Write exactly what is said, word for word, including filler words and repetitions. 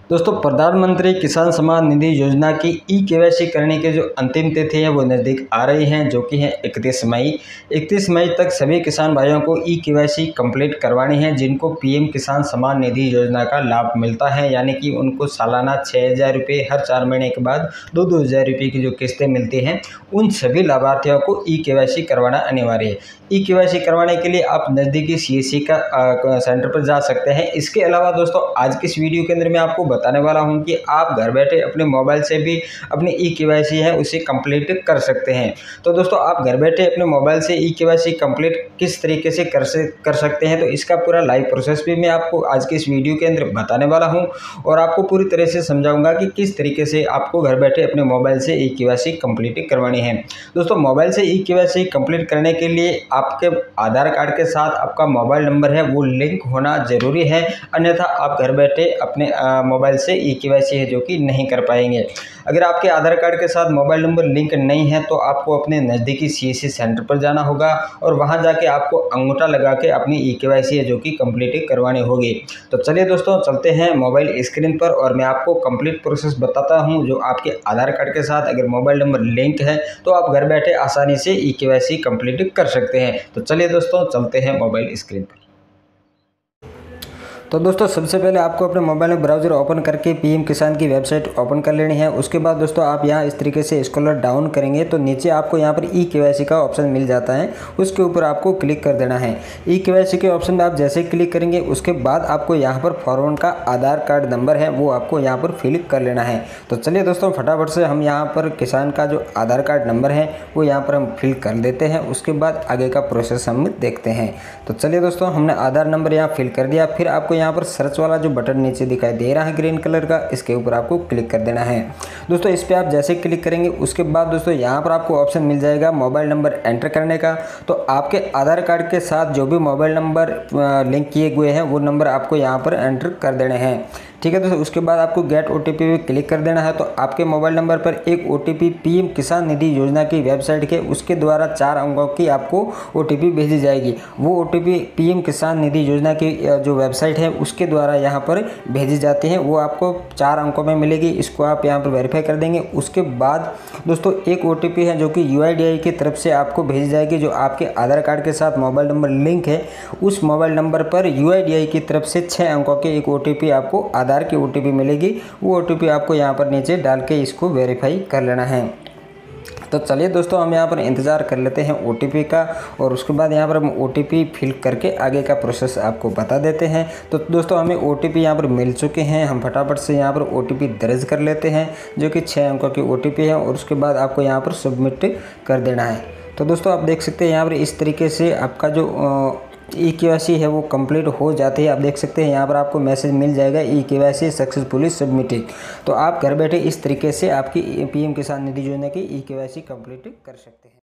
दोस्तों, प्रधानमंत्री किसान सम्मान निधि योजना की ई केवाईसी करने के जो अंतिम तिथि है वो नज़दीक आ रही हैं, जो कि है इकतीस मई। इकतीस मई तक सभी किसान भाइयों को ई केवाईसी कंप्लीट करवानी है, जिनको पीएम किसान सम्मान निधि योजना का लाभ मिलता है। यानी कि उनको सालाना छः हज़ार रुपये हर चार महीने के बाद दो दो हज़ार रुपये की जो किस्तें मिलती हैं, उन सभी लाभार्थियों को ई केवाईसी करवाना अनिवार्य है। ई केवाईसी करवाने के लिए आप नज़दीकी सी एस सी का आ, सेंटर पर जा सकते हैं। इसके अलावा दोस्तों, आज की इस वीडियो के अंदर मैं आपको बताने वाला हूं कि आप घर बैठे अपने मोबाइल से भी अपनी ई केवाईसी है उसे कंप्लीट कर सकते हैं। तो दोस्तों, आप घर बैठे अपने मोबाइल से ई केवाईसी कंप्लीट किस तरीके से कर से कर सकते हैं, तो इसका पूरा लाइव प्रोसेस भी मैं आपको आज की इस वीडियो के अंदर बताने वाला हूं और आपको पूरी तरह से समझाऊंगा कि किस तरीके से आपको घर बैठे अपने मोबाइल से ई केवाईसी कंप्लीट करवानी है। दोस्तों, मोबाइल से ई केवाईसी कंप्लीट करने के लिए आपके आधार कार्ड के साथ आपका मोबाइल नंबर है वो लिंक होना जरूरी है, अन्यथा आप घर बैठे अपने मोबाइल से ई केवाईसी है जो कि नहीं कर पाएंगे। अगर आपके आधार कार्ड के साथ मोबाइल नंबर लिंक नहीं है तो आपको अपने नज़दीकी सी एस सी सेंटर पर जाना होगा और वहां जाके आपको अंगूठा लगा के अपनी ई केवाईसी है जो कि कंप्लीट करवानी होगी। तो चलिए दोस्तों, चलते हैं मोबाइल स्क्रीन पर और मैं आपको कंप्लीट प्रोसेस बताता हूं। जो आपके आधार कार्ड के साथ अगर मोबाइल नंबर लिंक है तो आप घर बैठे आसानी से ई केवाईसी कंप्लीट कर सकते हैं। तो चलिए दोस्तों, चलते हैं मोबाइल स्क्रीन पर। तो दोस्तों, सबसे पहले आपको अपने मोबाइल में ब्राउज़र ओपन करके पीएम किसान की वेबसाइट ओपन कर लेनी है। उसके बाद दोस्तों, आप यहाँ इस तरीके से स्क्रॉल डाउन करेंगे तो नीचे आपको यहाँ पर ई केवाईसी का ऑप्शन मिल जाता है, उसके ऊपर आपको क्लिक कर देना है। ई केवाईसी के ऑप्शन में आप जैसे क्लिक करेंगे उसके बाद आपको यहाँ पर फॉरवर्ड का आधार कार्ड नंबर है वो आपको यहाँ पर फिल कर लेना है। तो चलिए दोस्तों, फटाफट से हम यहाँ पर किसान का जो आधार कार्ड नंबर है वो यहाँ पर हम फिल कर देते हैं। उसके बाद आगे का प्रोसेस हम देखते हैं। तो चलिए दोस्तों, हमने आधार नंबर यहाँ फिल कर दिया। फिर आपको यहाँ पर सर्च वाला जो बटन नीचे दिखाई दे रहा है ग्रीन कलर का, इसके ऊपर आपको क्लिक कर देना है। दोस्तों, इस पे आप जैसे क्लिक करेंगे उसके बाद दोस्तों यहाँ पर आपको ऑप्शन मिल जाएगा मोबाइल नंबर एंटर करने का। तो आपके आधार कार्ड के साथ जो भी मोबाइल नंबर लिंक किए हुए हैं वो नंबर आपको यहाँ पर एंटर कर देने हैं। ठीक है दोस्तों, उसके बाद आपको गेट ओटीपी पे क्लिक कर देना है। तो आपके मोबाइल नंबर पर एक ओटीपी पीएम किसान निधि योजना की वेबसाइट के उसके द्वारा चार अंकों की आपको ओटीपी भेजी जाएगी। वो ओटीपी पीएम किसान निधि योजना की जो वेबसाइट है उसके द्वारा यहाँ पर भेजी जाती है, वो आपको चार अंकों में मिलेगी। इसको आप यहाँ पर वेरीफाई कर देंगे। उसके बाद दोस्तों, एक ओटीपी है जो कि यूआईडीआई की तरफ से आपको भेजी जाएगी। जो आपके आधार कार्ड के साथ मोबाइल नंबर लिंक है उस मोबाइल नंबर पर यूआईडीआई की तरफ से छः अंकों के एक ओटीपी आपको आधार की ओटीपी मिलेगी। वो ओटीपी आपको यहाँ पर नीचे डाल के इसको वेरीफाई कर लेना है। तो चलिए दोस्तों, हम यहाँ पर इंतज़ार कर लेते हैं ओटीपी का और उसके बाद यहाँ पर हम ओटीपी फिल करके आगे का प्रोसेस आपको बता देते हैं। तो दोस्तों, हमें ओटीपी यहाँ पर मिल चुके हैं। हम फटाफट से यहाँ पर ओटीपी दर्ज कर लेते हैं जो कि छः अंकों की ओटीपी है और उसके बाद आपको यहाँ पर सबमिट कर देना है। तो दोस्तों, आप देख सकते हैं यहाँ पर इस तरीके से आपका जो ई केवाईसी है वो कंप्लीट हो जाती है। आप देख सकते हैं यहाँ पर आपको मैसेज मिल जाएगा ई केवाईसी सक्सेसफुली सबमिटेड। तो आप घर बैठे इस तरीके से आपकी पीएम किसान निधि योजना की ई केवाईसी कंप्लीट कर सकते हैं।